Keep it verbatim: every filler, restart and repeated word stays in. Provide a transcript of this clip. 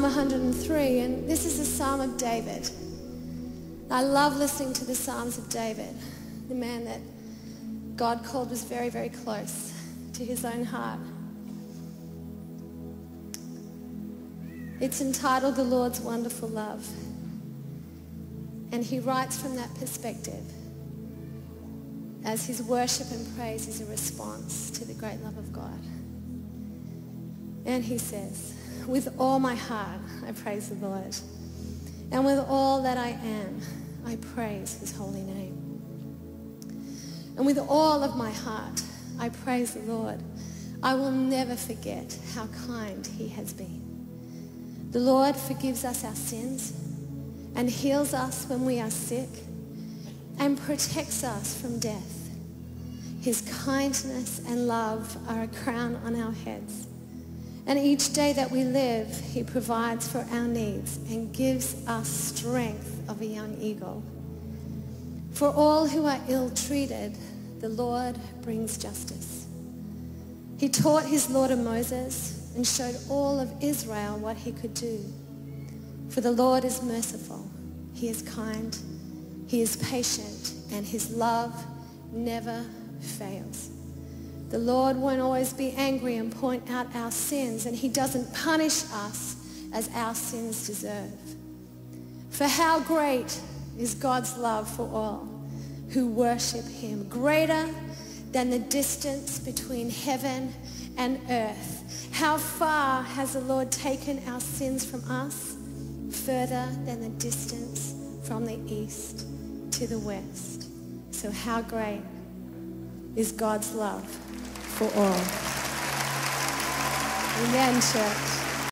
one hundred three, and this is a Psalm of David. I love listening to the Psalms of David, the man that God called was very, very close to his own heart. It's entitled The Lord's Wonderful Love. And he writes from that perspective as his worship and praise is a response to the great love of God. And he says, with all my heart, I praise the Lord. And with all that I am, I praise his holy name. And with all of my heart, I praise the Lord. I will never forget how kind he has been. The Lord forgives us our sins and heals us when we are sick and protects us from death. His kindness and love are a crown on our heads. And each day that we live, he provides for our needs and gives us strength of a young eagle. For all who are ill-treated, the Lord brings justice. He taught his law to Moses and showed all of Israel what he could do. For the Lord is merciful, he is kind, he is patient, and his love never fails. The Lord won't always be angry and point out our sins, and he doesn't punish us as our sins deserve. For how great is God's love for all who worship him, greater than the distance between heaven and earth. How far has the Lord taken our sins from us? Further than the distance from the east to the west. So how great is God's love for all. Amen, church.